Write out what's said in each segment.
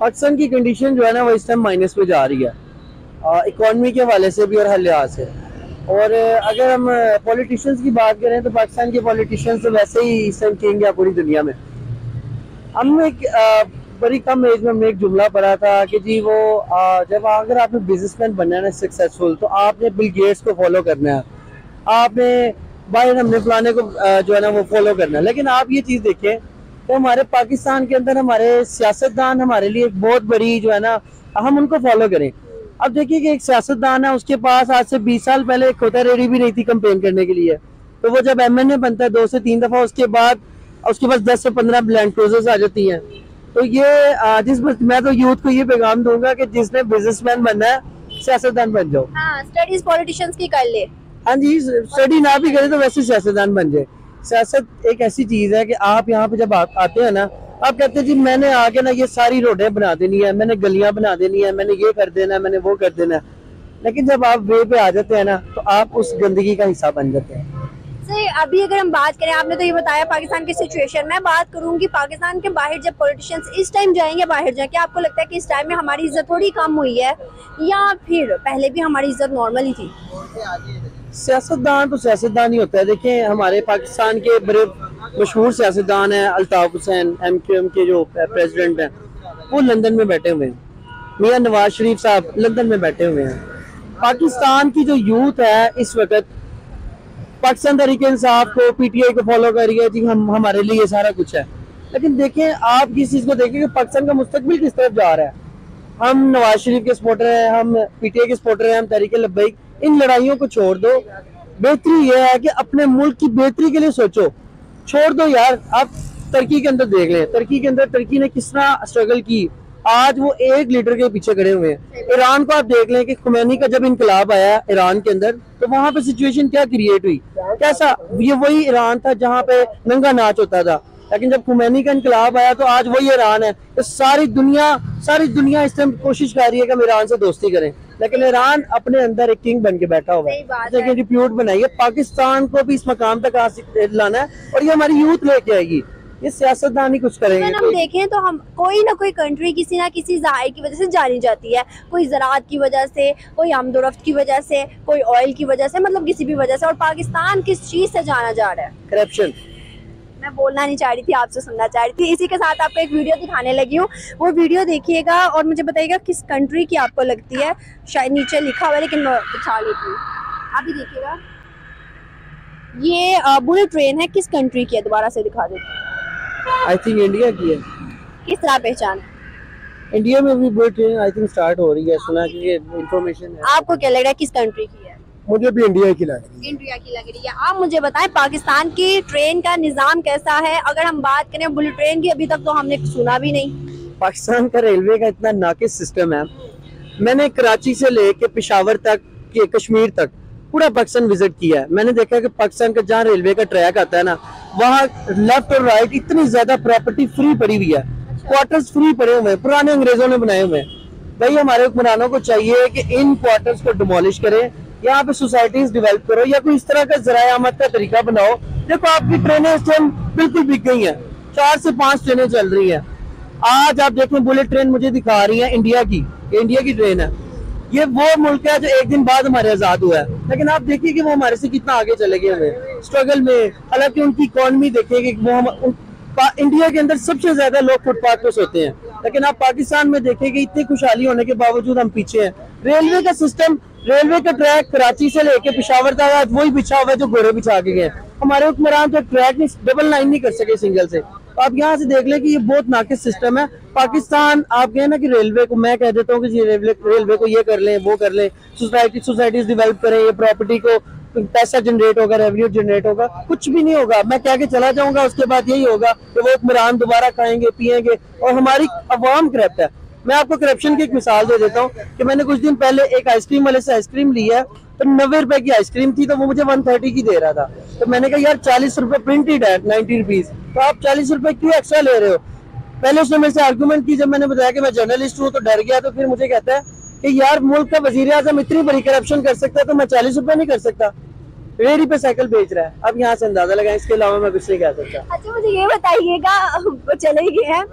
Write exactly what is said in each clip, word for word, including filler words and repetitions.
पाकिस्तान की कंडीशन जो है ना वो इस टाइम माइनस में जा रही है, इकॉनमी के हवाले से भी और हर लिहाज से। और अगर हम पॉलिटिशियंस की बात करें तो पाकिस्तान के पॉलिटिशियंस तो वैसे ही इस टाइम किंग है पूरी दुनिया में। हम एक आ, बड़ी कम एज में हमने एक जुमला पढ़ा था कि जी वो आ, जब अगर आपने बिजनेसमैन बनना है ना सक्सेसफुल, तो आपने बिल गेट्स को फॉलो करना है, आपने बाहर हमने फलाने को आ, जो है ना वो फॉलो करना है। लेकिन आप ये चीज़ देखें तो हमारे पाकिस्तान के अंदर हमारे सियासतदान हमारे लिए एक बहुत बड़ी जो है ना, हम उनको फॉलो करें। अब देखिए कि एक सियासतदान है, उसके पास आज से बीस साल पहले एक खोता रेडी भी नहीं थी कंपेन करने के लिए, तो वो जब एम एन ए बनता है दो से तीन दफा, उसके बाद उसके पास दस से पंद्रह लैंड क्रूजर्स आ जाती हैं। तो ये जिस मैं तो यूथ को ये पैगाम दूंगा कि जिसने बिजनेसमैन बनना है सियासतदान बन जाओ। हाँ, स्टडीज पॉलिटिशियंस की कर ले। हाँ जी, स्टडी ना भी करे तो वैसे सियासतदान बन जाए। सियासत एक ऐसी चीज है कि आप यहाँ पे जब आ, आते हैं ना, आप कहते हैं जी मैंने आके ना ये सारी रोडें बना देनी है, मैंने गलियां बना देनी है, मैंने ये कर देना है, मैंने वो कर देना है। लेकिन जब आप वे पे आ जाते हैं ना तो आप उस गंदगी का हिस्सा बन जाते हैं। सही, अभी अगर हम बात करें, आपने तो ये बताया पाकिस्तान की सिचुएशन, मैं बात करूंगी पाकिस्तान के बाहर जब पॉलिटिशियंस इस टाइम जाएंगे बाहर जाके, आपको लगता है कि इस टाइम में हमारी इज्जत थोड़ी कम हुई है या फिर पहले भी हमारी इज्जत नॉर्मल ही थी? सियासतदान तो सियासतदान ही होता है। देखिए हमारे पाकिस्तान के बड़े मशहूर सियासतदान हैं, Altaf Hussain M Q M के जो प्रेसिडेंट हैं, वो लंदन में बैठे हुए हैं। मियां नवाज शरीफ साहब लंदन में बैठे हुए हैं। पाकिस्तान की जो यूथ है इस वक्त पाकिस्तान तहरीक इंसाफ को, पी टी आई को फॉलो कर रही है जी, हम हमारे लिए ये सारा कुछ है। लेकिन देखें आप किस चीज़ को देखें कि पाकिस्तान का मुस्तकबिल किस तरफ जा रहा है। हम नवाज शरीफ के सपोर्टर हैं, हम पी टी आई के सपोर्टर हैं, हम तहरीक लब्बैक। इन लड़ाइयों को छोड़ दो, बेहतरी यह है कि अपने मुल्क की बेहतरी के लिए सोचो। छोड़ दो यार, आप तुर्की के अंदर देख लें, तुर्की के अंदर तुर्की ने किस तरह स्ट्रगल की, आज वो एक लीडर के पीछे खड़े हुए हैं। ईरान को आप देख लें कि खुमैनी का जब इनकलाब आया ईरान के अंदर, तो वहां पे सिचुएशन क्या क्रिएट हुई, कैसा, ये वही ईरान था जहां पे नंगा नाच होता था। लेकिन जब खुमैनी का इनकलाब आया तो आज वही ईरान है। तो सारी दुनिया सारी दुनिया इस टाइम कोशिश कर रही है कि हम ईरान से दोस्ती करें, लेकिन ईरान अपने अंदर एक किंग बन के बैठा हुआ है। डिप्यूट बनाइए, पाकिस्तान को भी इस मकाम तक लाना है और ये हमारी यूथ लेके आएगी। ये सियासतदान ही कुछ करेंगे। अगर हम देखें तो हम कोई ना कोई कंट्री किसी ना किसी ज़ाहिर की वजह से जानी जाती है, कोई ज़राअत की वजह से, कोई आमदोरफ्त की वजह से, कोई ऑयल की वजह से, मतलब किसी भी वजह से। और पाकिस्तान किस चीज़ से जाना जा रहा है? करप्शन। मैं बोलना नहीं चाह रही थी, आपसे सुनना चाह रही थी। इसी के साथ आपको एक वीडियो दिखाने लगी हूँ, वो वीडियो देखिएगा और मुझे बताइएगा किस कंट्री की आपको लगती है। शायद नीचे लिखा हुआ है लेकिन मैं बता लेती हूँ, आप भी देखिएगा। ये बुलेट ट्रेन है, किस कंट्री की है? दोबारा से दिखा देती हूँ। आई थिंक इंडिया की है। किस तरह पहचान? इंडिया में भी bullet train I think start हो रही है, सुना कि ये इंफॉर्मेशन है। आपको क्या लग रहा है किस कंट्री की है? मुझे भी इंडिया की लग रही है। इंडिया की लग रही है। आप मुझे बताएं पाकिस्तान की ट्रेन का निजाम कैसा है? अगर हम बात करें बुलेट ट्रेन की, अभी तक तो हमने सुना भी नहीं। पाकिस्तान का रेलवे का इतना नाकिस सिस्टम है। मैंने कराची से लेके पेशावर तक, के कश्मीर तक पूरा पाकिस्तान विजिट किया है। मैंने देखा कि पाकिस्तान का जहाँ रेलवे का ट्रैक आता है ना, वहाँ लेफ्ट और राइट इतनी ज्यादा प्रॉपर्टी फ्री पड़ी हुई है, क्वार्टर्स फ्री पड़े हुए हैं, पुराने अंग्रेजों ने बनाए हुए हैं। भाई हमारे हुक्मरानों को चाहिए कि इन क्वार्टर्स को डिमोलिश करें, यहाँ पे सोसाइटीज डेवलप करो या कोई इस तरह का ज़राए आमद का तरीका बनाओ। देखो आपकी ट्रेनें इस टाइम बिल्कुल बिक गई हैं, चार से पांच ट्रेनें चल रही हैं। आज आप देखें बुलेट ट्रेन मुझे दिखा रही है इंडिया की, इंडिया की ट्रेन है। ये वो मुल्क है जो एक दिन बाद हमारे आजाद हुआ है, लेकिन आप देखिए कि वो हमारे से कितना आगे चले गए हुए स्ट्रगल में। हालांकि उनकी इकॉनमी देखेंगे कि वो हम उन, इंडिया के अंदर सबसे ज्यादा लोग फुटपाथ पे सोते हैं, लेकिन आप पाकिस्तान में देखेंगे इतनी खुशहाली होने के बावजूद हम पीछे हैं। रेलवे का सिस्टम, रेलवे का ट्रैक कराची से लेके पेशावर तक आज वही बिछा हुआ है जो घोड़े बिछा के गए। हमारे हुक्मरान तो ट्रैक नहीं, डबल लाइन नहीं कर सके सिंगल से। तो आप यहाँ से देख लें कि ये बहुत नाकिस सिस्टम है। पाकिस्तान आप कहें ना कि रेलवे को, मैं कह देता हूँ कि जी रेलवे रेलवे को ये कर लें वो कर लें, सोसाइटी सोसाइटीज डेवलप करें, ये प्रॉपर्टी को पैसा जनरेट होगा, रेवेन्यू जनरेट होगा, कुछ भी नहीं होगा। मैं कह के चला जाऊंगा, उसके बाद यही होगा कि वो हुक्मरान दोबारा खाएंगे पियेंगे और हमारी अवाम करप्ट है। मैं आपको करप्शन की एक मिसाल दे देता हूँ कि मैंने कुछ दिन पहले एक आइसक्रीम वाले से आइसक्रीम ली है, तो नब्बे रुपए की आइसक्रीम थी, तो वो मुझे वन थर्टी की दे रहा था। तो मैंने कहा यार चालीस रुपए प्रिंटेड है, नाइन्टी रुपीज, तो आप चालीस रुपए क्यों एक्स्ट्रा ले रहे हो? पहले उसने मेरे से आर्गूमेंट की, जब मैंने बताया कि मैं जर्नलिस्ट हूँ तो डर गया। तो फिर मुझे कहता है कि यार मुल्क का वजीर आजम इतनी बड़ी करप्शन कर सकता है तो मैं चालीस रुपए नहीं कर सकता। रेडी पे साइकिल बेच रहा है। अब यहाँ से अंदाजा लगाएं, इसके अलावा मैं कुछ नहीं कह सकता। अच्छा मुझे ये बताइएगा, वो चले गए हैं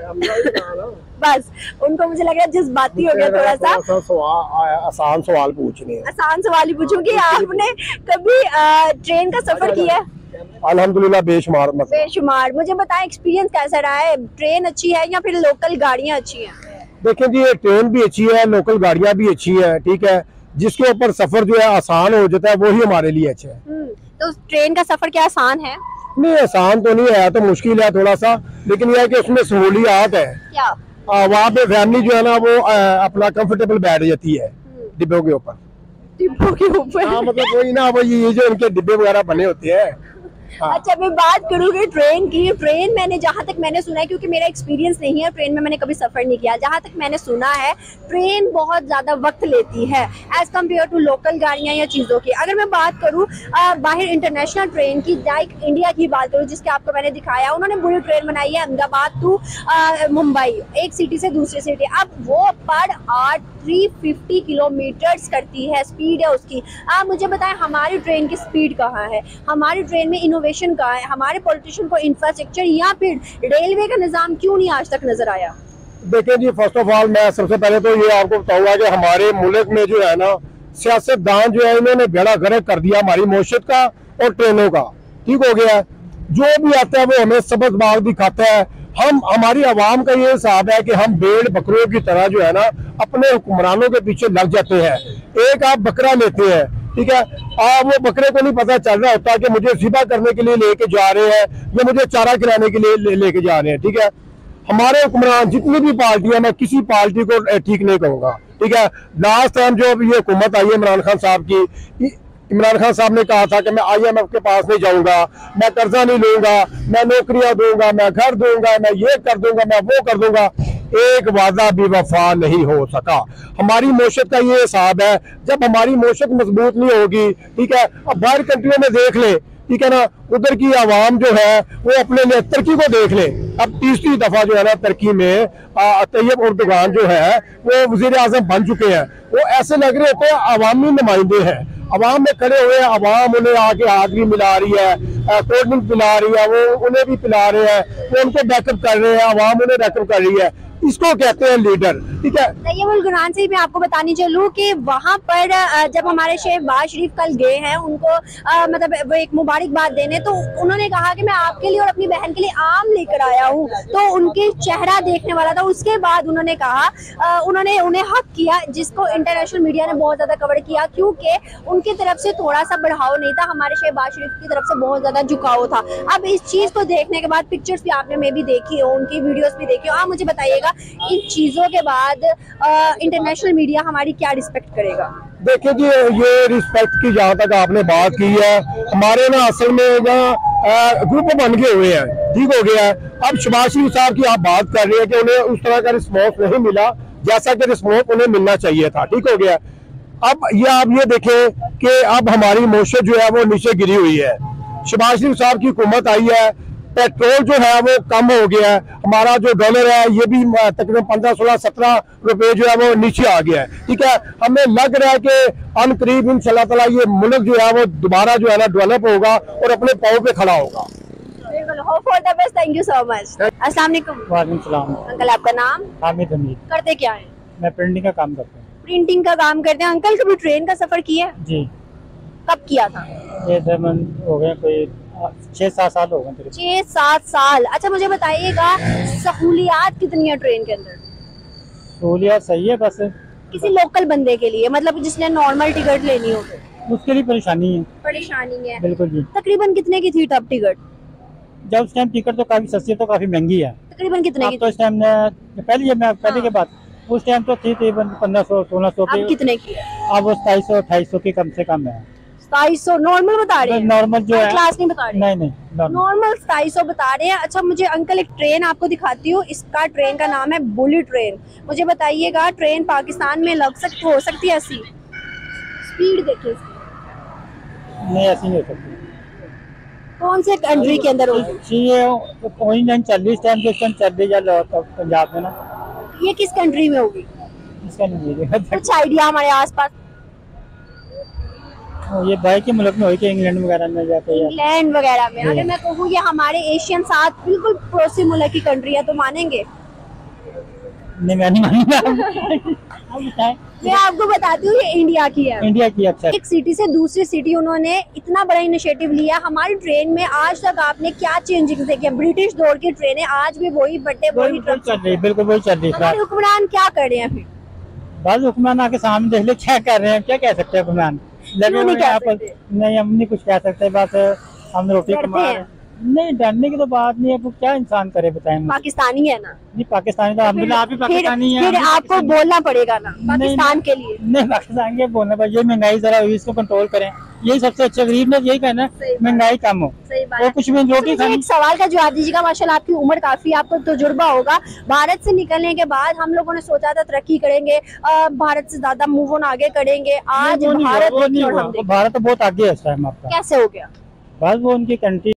बस, उनको मुझे लग रहा है जज्बाती हो गया थोड़ा सा। सवाल आसान सवाल पूछने हैं। आसान सवाल ही पूछूंगी, आपने कभी आ, ट्रेन का सफर किया है? अल्हम्दुलिल्लाह बेशुमार मतलब बेशुमार। मुझे बताएं एक्सपीरियंस कैसा रहा है, ट्रेन अच्छी है या फिर लोकल गाड़ियाँ अच्छी हैं? देखें जी, ट्रेन भी अच्छी है, लोकल गाड़ियाँ भी अच्छी है, ठीक है। जिसके ऊपर सफर जो है आसान हो जाता है वही हमारे लिए अच्छा है। तो ट्रेन का सफर क्या आसान है? नहीं, आसान तो नहीं है, तो मुश्किल है थोड़ा सा, लेकिन यह है कि उसमें सहूलियात है। क्या वहाँ पे फैमिली जो है ना वो आ, अपना कंफर्टेबल बैठ जाती है डिब्बों के ऊपर। डिब्बों के ऊपर? हाँ, मतलब वही ना, वो ये जो इनके डिब्बे वगैरह बने होते हैं। हाँ। अच्छा मैं बात करूंगी ट्रेन की। ट्रेन मैंने जहाँ तक मैंने सुना है, क्योंकि मेरा एक्सपीरियंस नहीं है ट्रेन में, मैंने कभी सफर नहीं किया, जहाँ तक मैंने सुना है ट्रेन बहुत ज्यादा वक्त लेती है एज कम्पेयर टू लोकल गाड़ियाँ या चीजों की। अगर मैं बात करूँ बाहर इंटरनेशनल ट्रेन की, लाइक इंडिया की बात करूँ जिसके आपको मैंने दिखाया, उन्होंने बुलेट ट्रेन बनाई है अहमदाबाद टू मुंबई, एक सिटी से दूसरी सिटी। अब वो पर आर तीन सौ पचास किलोमीटर्स करती है, स्पीड है उसकी। आप मुझे बताएं हमारी ट्रेन की स्पीड कहाँ है, हमारी ट्रेन में इनोवेशन कहाँ है, हमारे पॉलिटिशियन को इंफ्रास्ट्रक्चर या फिर रेलवे का निजाम क्यों नहीं आज तक नजर आया? देखिए जी, फर्स्ट ऑफ ऑल मैं सबसे पहले तो ये आपको बताऊंगा कि हमारे मुल्क में जो है ना सियासतदान जो है इन्होंने बेड़ा गर्क कर दिया हमारी मौशत का और ट्रेनों का। ठीक हो गया, जो भी आता है वो हमें सबक बाग दिखाता है। हम हमारी आवाम का ये हिसाब है कि हम भेड़ बकरियों की तरह जो है ना अपने हुक्मरानों के पीछे लग जाते हैं। एक आप बकरा लेते हैं, ठीक है, आप वो बकरे को नहीं पता चल रहा होता कि मुझे ज़िबा करने के लिए लेके जा रहे हैं या मुझे चारा खिलाने के लिए ले, लेके जा रहे हैं। ठीक है, हमारे हुक्मरान जितनी भी पार्टियां, मैं किसी पार्टी को ठीक नहीं कहूँगा, ठीक है। लास्ट टाइम जो ये हुकूमत आई है इमरान खान साहब की, इमरान खान साहब ने कहा था कि मैं आई एम एफ के पास नहीं जाऊंगा, मैं कर्जा नहीं लूंगा, मैं नौकरियां दूंगा, मैं घर दूंगा, मैं ये कर दूंगा, मैं वो कर दूंगा। एक वादा भी वफा नहीं हो सका। हमारी मौशत का ये हिसाब है, जब हमारी मौशत मजबूत नहीं होगी, ठीक है, अब बाहर कंट्रियों में देख ले, ठीक है ना, उधर की आवाम जो है वो अपने लिए तरक्की को देख ले। अब तीसरी दफा जो है ना तरक्की में तैयब उर्दगान जो है वो वजीर आजम बन चुके हैं। वो ऐसे लग रहे होते हैं अवामी नुमाइंदे हैं, अवाम में खड़े हुए, अवाम उन्हें आके हाजिरी मिला रही है, कोल्ड ड्रिंक पिला रही है, वो उन्हें भी पिला रहे हैं, वो उनको बैकअप कर रहे हैं, अवाम उन्हें बैकअप कर रही है। इसको कहते हैं लीडर, ठीक है। तैयब उल गुरान से मैं आपको बतानी चलूँ कि वहाँ पर जब हमारे शहबाज शरीफ कल गए हैं उनको आ, मतलब वो एक मुबारकबाद देने, तो उन्होंने कहा कि मैं आपके लिए और अपनी बहन के लिए आम लेकर आया हूँ, तो उनके चेहरा देखने वाला था। उसके बाद उन्होंने कहा आ, उन्होंने उन्हें हक किया, जिसको इंटरनेशनल मीडिया ने बहुत ज्यादा कवर किया, क्योंकि उनकी तरफ से थोड़ा सा बढ़ाव नहीं था, हमारे शहबाज शरीफ की तरफ से बहुत ज्यादा झुकाव था। अब इस चीज को देखने के बाद पिक्चर्स भी आपने में भी देखी हो, उनकी वीडियोस भी देखी हो, आप मुझे बताइएगा इन चीजों के बाद इंटरनेशनल मीडिया हमारी क्या रिस्पेक्ट करेगा? देखिए जी, ये रिस्पेक्ट की जहाँ तक आपने बात की है, हमारे ना असल में ना ग्रुप बन गए हुए हैं, ठीक हो गया है। अब शहबाज शरीफ साहब की आप बात कर रहे हैं कि उन्हें उस तरह का रिस्पॉन्स नहीं मिला जैसा कि रिस्पॉन्स उन्हें मिलना चाहिए था, ठीक हो गया। अब ये आप ये देखें कि अब हमारी मौशत जो है वो नीचे गिरी हुई है। शहबाज शरीफ साहब की हुकूमत आई है, पेट्रोल जो है वो कम हो गया है, हमारा जो डॉलर है ये भी तकरीबन पंद्रह सोलह सत्रह रुपए जो है वो नीचे आ गया है, ठीक है। हमें लग रहा है कि अनकरीब इंशाल्लाह ताला ये मुल्क जो है वो दोबारा जो है ना डेवलप होगा और अपने पाँव पे खड़ा होगा। Thank you so much. अस्सलाम वालेकुम। वालेकुम सलाम। अंकल आपका नाम? हामिद हमीद। करते क्या है? मैं प्रिंटिंग का काम करता हूँ। प्रिंटिंग का काम करते हैं। अंकल कभी ट्रेन का सफर किया? जी। कब किया था? ये तकरीबन हो गए कोई छह सात साल हो गए। छह सात साल। अच्छा मुझे बताइएगा सहूलियात कितनी है ट्रेन के अंदर? सहूलियात सही है, बस किसी लोकल बंदे के लिए, मतलब जिसने नॉर्मल टिकट लेनी हो उसके लिए परेशानी है। परेशानी है, बिल्कुल जी। तकरीबन कितने की थी तब टिकट? जब उस टाइम टिकट तो काफी सस्ती है, तो काफी महंगी है। तकरीबन कितने की? तो इस टाइम पहले मैं पहले के बाद उस टाइम तो थी तकरीबन पंद्रह सौ सोलह सौ अब कितने की? अब वो सताईस सौ अट्ठाईस सौ की कम से कम है। सताईस सौ नॉर्मल बता रहे हैं? नॉर्मल जो है क्लास नहीं बता रहे? नहीं नहीं नॉर्मल सताईस सौ बता रहे हैं। अच्छा मुझे अंकल एक ट्रेन आपको दिखाती हूँ, इसका ट्रेन का नाम है बुलेट ट्रेन। मुझे बताइएगा ट्रेन पाकिस्तान में लग सकती हो सकती है ऐसी? स्पीड देखिए इसकी। नहीं, ऐसी नहीं हो सकती। कौन से कंट्री के अंदर होगी ये? चल रही टाइम के चल रही है पंजाब में ना। ये किस कंट्री में होगी? इसका नहीं कुछ आइडिया हमारे आसपास? और ये बाहर के मुल्क में हो के इंग्लैंड वगैरह में जाके या इंग्लैंड वगैरह में अगर मैं कहूँ ये हमारे एशियन साथ बिल्कुल पड़ोसी मुल्क की कंट्री है तो मानेंगे? नहीं मैं नहीं मानूंगा। आप बताएं। मैं आपको बताती हूँ ये इंडिया की है। इंडिया की अच्छा एक सिटी से दूसरी सिटी उन्होंने इतना बड़ा इनिशिएटिव लिया। हमारी ट्रेन में आज तक आपने क्या चेंजिंग देखे? ब्रिटिश दौर की ट्रेनें आज भी वही बट्टे वही ट्रक चल रही, बिल्कुल वही चल रही हमारे है। हुक्मरान क्या कर रहे हैं फिर? बाद हुक्मरान आके सामने देख ले क्या कर रहे हैं, क्या कह सकते हैं हुक्मरान? लगे क्यों हुए नहीं हैं कह यहाँ पर। सकते? नहीं हम नहीं कुछ कह सकते, बस हम रोटी डरते कमा रहे हैं। हैं। नहीं डरने की तो बात नहीं है, वो क्या इंसान करे बताएं मुझे। पाकिस्तानी है ना, नहीं पाकिस्तानी तो हम आप ही फिर पाकिस्तानी है। फिर हम भी आपको पाकिस्तानी- बोलना पड़ेगा ना नहीं, पाकिस्तान के लिए। नहीं पाकिस्तान के बोलना पर ये महंगाई जरा हुई इसको कंट्रोल करें, यही सबसे अच्छा। गरीब ने यही कहना सही बात। महंगाई कम हो सही बात और है। कुछ भी रोटी मुझे खानी। एक सवाल का जवाब दीजिएगा, माशाल्लाह आपकी उम्र काफी, आपको तजुर्बा होगा। भारत से निकलने के बाद हम लोगों ने सोचा था तरक्की करेंगे, अ, भारत से ज्यादा मूव ऑन आगे करेंगे। आज वो नहीं हुआ, भारत वो नहीं देखिए और हुआ। हम देखिए। भारत तो बहुत आगे है इस टाइम आपका। कैसे हो गया? बस वो उनकी कंट्री